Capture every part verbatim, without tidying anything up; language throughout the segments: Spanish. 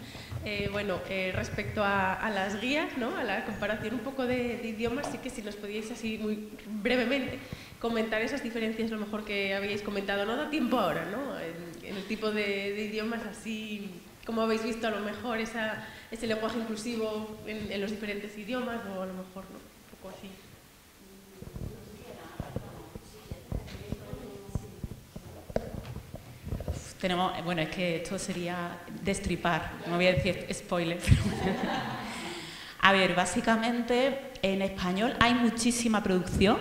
Eh, bueno, eh, respecto a, a las guías, ¿no? A la comparación un poco de, de idiomas, sí que si nos podíais así muy brevemente comentar esas diferencias, lo mejor que habíais comentado, no da tiempo ahora, ¿no? En, en el tipo de, de idiomas así, como habéis visto a lo mejor esa, ese lenguaje inclusivo en, en los diferentes idiomas, o a lo mejor no, un poco así. Tenemos, bueno, es que esto sería destripar, no voy a decir spoiler. A ver, básicamente en español hay muchísima producción,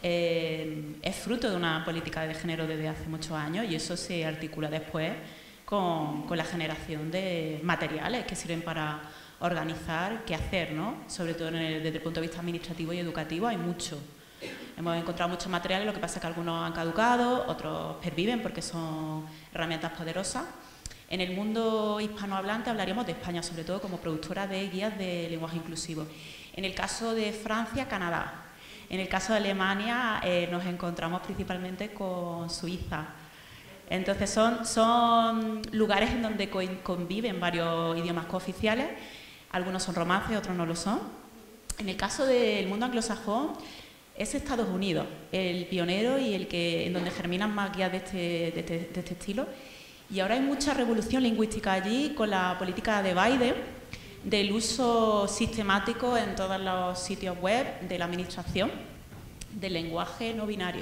eh, es fruto de una política de género desde hace muchos años y eso se articula después con, con la generación de materiales que sirven para organizar qué hacer, ¿no? Sobre todo en el, desde el punto de vista administrativo y educativo hay mucho. Hemos encontrado muchos materiales, lo que pasa es que algunos han caducado, otros perviven porque son herramientas poderosas. En el mundo hispanohablante hablaríamos de España, sobre todo como productora de guías de lenguaje inclusivo. En el caso de Francia, Canadá. En el caso de Alemania eh, nos encontramos principalmente con Suiza. Entonces son, son lugares en donde conviven varios idiomas cooficiales, algunos son romances, otros no lo son. En el caso del mundo anglosajón, es Estados Unidos el pionero y el que en donde germinan más guías de este, de, este, de este estilo. Y ahora hay mucha revolución lingüística allí con la política de Biden del uso sistemático en todos los sitios web de la administración del lenguaje no binario.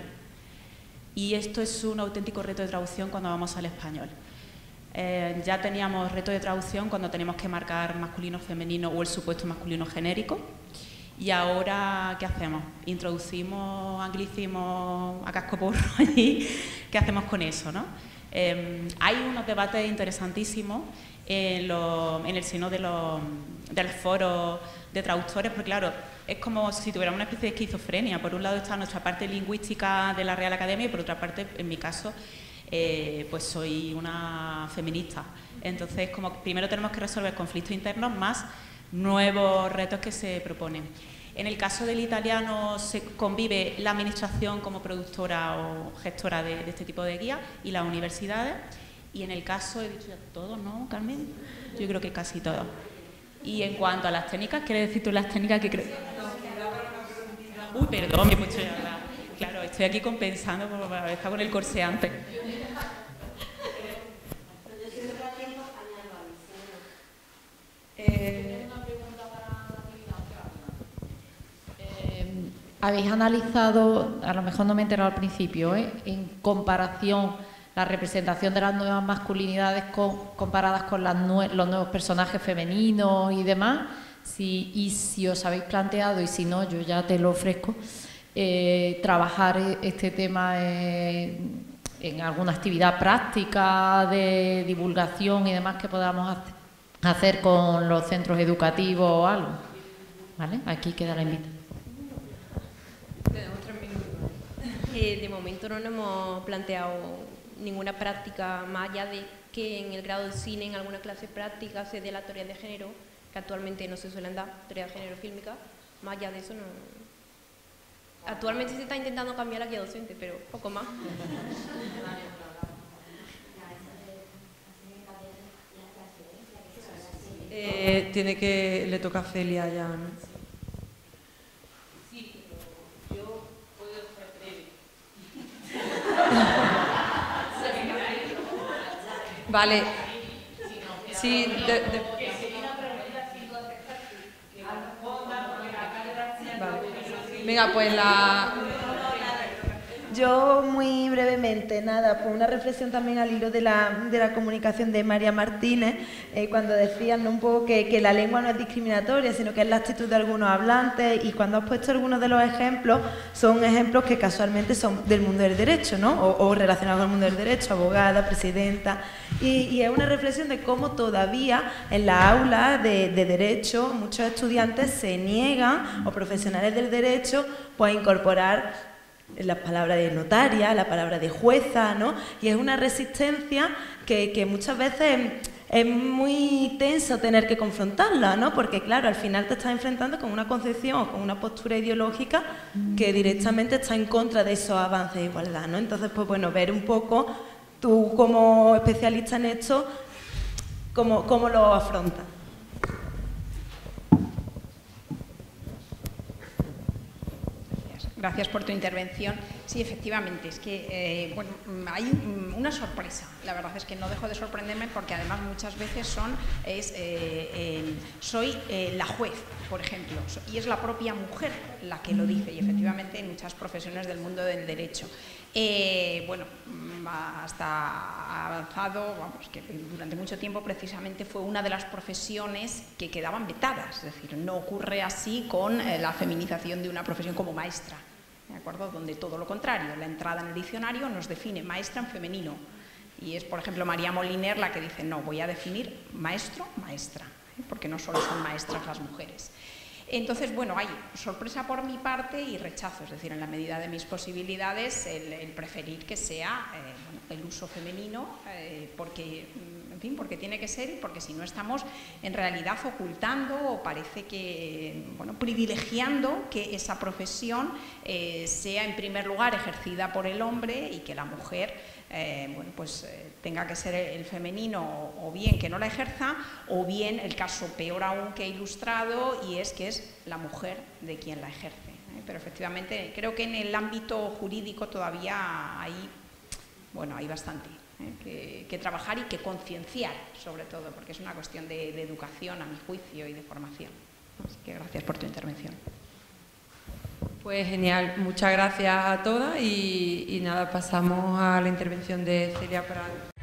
Y esto es un auténtico reto de traducción cuando vamos al español. Eh, ya teníamos reto de traducción cuando tenemos que marcar masculino, femenino o el supuesto masculino genérico. Y ahora, ¿qué hacemos? Introducimos anglicismos a cascoporro allí. ¿Qué hacemos con eso, no? Eh, hay unos debates interesantísimos en, lo, en el seno de los, de los foros de traductores, porque claro, es como si tuviéramos una especie de esquizofrenia. Por un lado está nuestra parte lingüística de la Real Academia y por otra parte, en mi caso, eh, pues soy una feminista. Entonces, como primero tenemos que resolver conflictos internos más nuevos retos que se proponen. En el caso del italiano se convive la administración como productora o gestora de, de este tipo de guías y las universidades. Y en el caso, he dicho ya todos, ¿no, Carmen? Yo creo que casi todos. Y en cuanto a las técnicas, ¿quieres decir tú las técnicas que crees? Uy, perdón, me he puesto ya la... Claro, estoy aquí compensando por haber estado con el corsé antes. Eh, ¿Habéis analizado, a lo mejor no me he enterado al principio, ¿eh? en comparación la representación de las nuevas masculinidades con, comparadas con las nue los nuevos personajes femeninos y demás? Si, y si os habéis planteado, y si no, yo ya te lo ofrezco, eh, trabajar este tema en, en alguna actividad práctica de divulgación y demás que podamos hacer, hacer con los centros educativos o algo. ¿Vale? Aquí queda la invitación. Tenemos tres minutos. Eh, de momento no nos hemos planteado ninguna práctica más allá de que en el grado de cine, en alguna clase práctica, se dé la teoría de género, que actualmente no se suelen dar, teoría de género fílmica. Más allá de eso no. Actualmente se está intentando cambiar la guía docente, pero poco más. Eh, tiene que, le toca a Celia ya, ¿no? Sí, pero yo puedo ser breve. Vale. Sí, de, de... Vale. Venga, pues la... Yo muy brevemente, nada, pues una reflexión también al hilo de la, de la comunicación de María Martínez, eh, cuando decían, ¿no?, un poco que, que la lengua no es discriminatoria, sino que es la actitud de algunos hablantes, y cuando has puesto algunos de los ejemplos, son ejemplos que casualmente son del mundo del derecho, ¿no?, o, o relacionados con el mundo del derecho, abogada, presidenta, y, y es una reflexión de cómo todavía en la aula de, de derecho muchos estudiantes se niegan, o profesionales del derecho, pues a incorporar la palabra de notaria, la palabra de jueza, ¿no? Y es una resistencia que, que muchas veces es muy tenso tener que confrontarla, ¿no? Porque claro, al final te estás enfrentando con una concepción o con una postura ideológica que directamente está en contra de esos avances de igualdad, ¿no? Entonces, pues bueno, ver un poco, tú como especialista en esto, cómo, cómo lo afronta. Gracias por tu intervención. Sí, efectivamente, es que eh, bueno, hay una sorpresa. La verdad es que no dejo de sorprenderme porque además muchas veces son, es, eh, eh, soy eh, la juez, por ejemplo, y es la propia mujer la que lo dice, y efectivamente en muchas profesiones del mundo del derecho. Eh, bueno, hasta avanzado, vamos, que durante mucho tiempo precisamente fue una de las profesiones que quedaban vetadas, es decir, no ocurre así con eh, la feminización de una profesión como maestra, ¿de acuerdo? Donde todo lo contrario, la entrada en el diccionario nos define maestra en femenino, y es, por ejemplo, María Moliner la que dice, no, voy a definir maestro, maestra, ¿eh? Porque no solo son maestras las mujeres. Entonces, bueno, hay sorpresa por mi parte y rechazo, es decir, en la medida de mis posibilidades, el, el preferir que sea eh, bueno, el uso femenino, eh, porque, en fin, porque tiene que ser y porque si no estamos en realidad ocultando o parece que, bueno, privilegiando que esa profesión eh, sea en primer lugar ejercida por el hombre y que la mujer Eh, bueno, pues eh, tenga que ser el femenino o, o bien que no la ejerza o bien el caso peor aún que he ilustrado y es que es la mujer de quien la ejerce, ¿eh? Pero efectivamente creo que en el ámbito jurídico todavía hay, bueno, hay bastante ¿eh? que, que trabajar y que concienciar sobre todo porque es una cuestión de, de educación a mi juicio y de formación. Así que gracias por tu intervención. Pues genial, muchas gracias a todas y, y nada, pasamos a la intervención de Celia para...